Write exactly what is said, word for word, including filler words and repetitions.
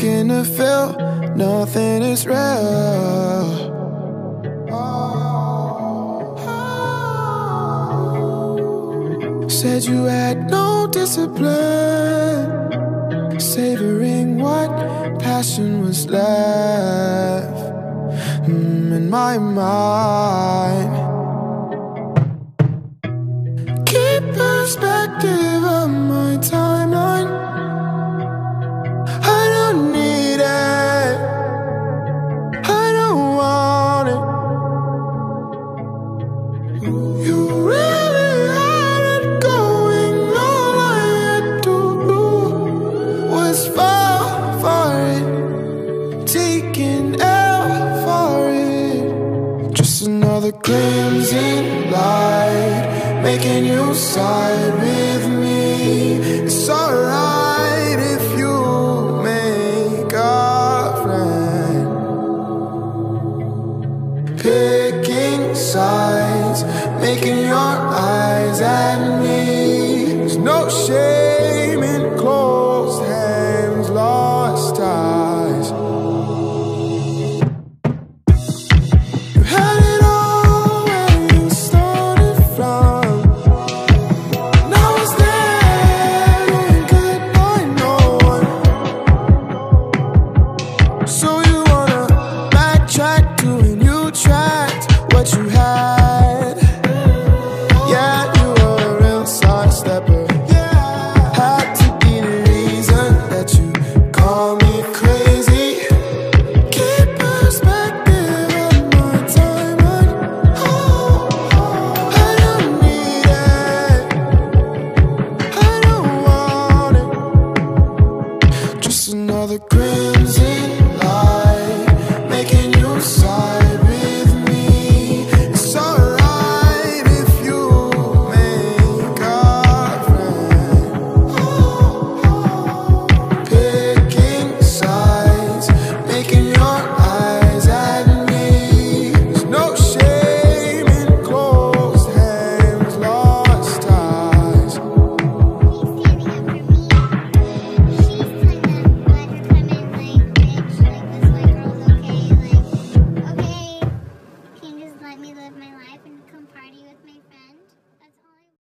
begin to feel nothing is real. Said you had no discipline, savoring what passion was left mm, in my mind. Keep perspective of my timeline. I don't need it, I don't want it. You really had it going. All I had to do was fall for it, taking L for it. Just another glimpse in light, making you side with me. It's alright if you make a friend. Picking sides, making your eyes at me. There's no shame in closed hands, lost ties. You had it all where you started from. Now it's there, doing good by no one. So you wanna backtrack to a new track, what you had